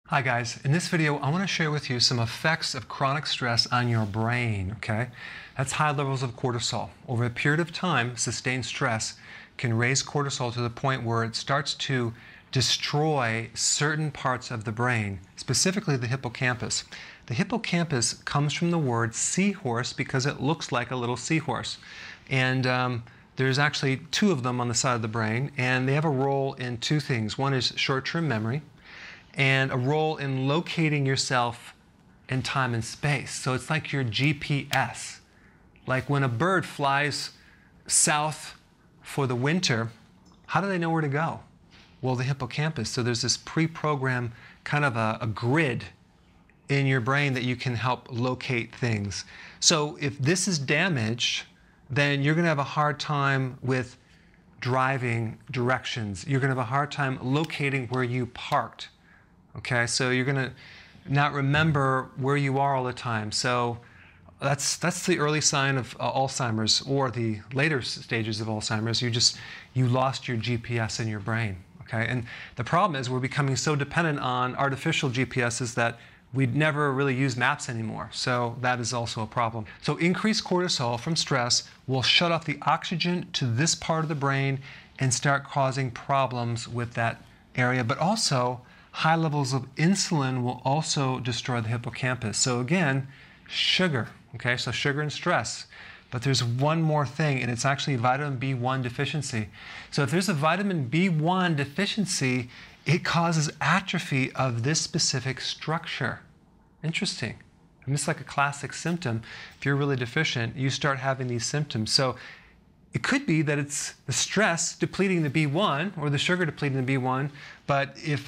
Hi guys, in this video I want to share with you some effects of chronic stress on your brain, okay? That's high levels of cortisol. Over a period of time, sustained stress can raise cortisol to the point where it starts to destroy certain parts of the brain, specifically the hippocampus. The hippocampus comes from the word seahorse because it looks like a little seahorse. And there's actually two of them on the side of the brain, and they have a role in two things. One is short-term memory, and a role in locating yourself in time and space. So it's like your GPS. Like when a bird flies south for the winter, how do they know where to go? Well, the hippocampus. So there's this pre-programmed kind of a grid in your brain that you can help locate things. So if this is damaged, then you're going to have a hard time with driving directions. You're going to have a hard time locating where you parked. Okay, so you're going to not remember where you are all the time. So that's the early sign of Alzheimer's, or the later stages of Alzheimer's. You lost your GPS in your brain. Okay, and the problem is we're becoming so dependent on artificial GPSs that we'd never really use maps anymore. So that is also a problem. So increased cortisol from stress will shut off the oxygen to this part of the brain and start causing problems with that area. But also, high levels of insulin will also destroy the hippocampus. So again, sugar, okay? So sugar and stress. But there's one more thing, and it's actually vitamin B1 deficiency. So if there's a vitamin B1 deficiency, it causes atrophy of this specific structure. Interesting. And this is like a classic symptom. If you're really deficient, you start having these symptoms. So it could be that it's the stress depleting the B1 or the sugar depleting the B1, but if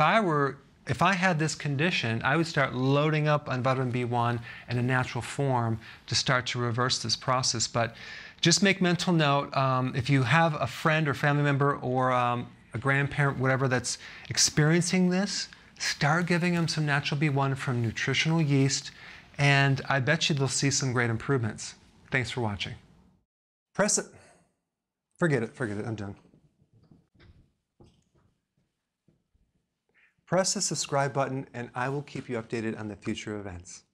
I had this condition, I would start loading up on vitamin B1 in a natural form to start to reverse this process. But just make mental note, if you have a friend or family member or a grandparent, whatever, that's experiencing this, start giving them some natural B1 from nutritional yeast, and I bet you they'll see some great improvements. Thanks for watching. Press it. Forget it, I'm done. Press the subscribe button and I will keep you updated on the future events.